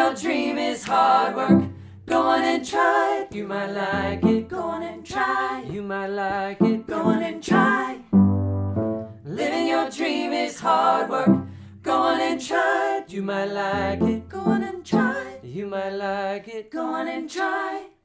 your dream is hard work. Go on and try it. You might like it. Go on and try. You might like it. Go on and try. Living your dream is hard work. Go on and try it. You might like it. Go on and try. You might like it. Go on and try.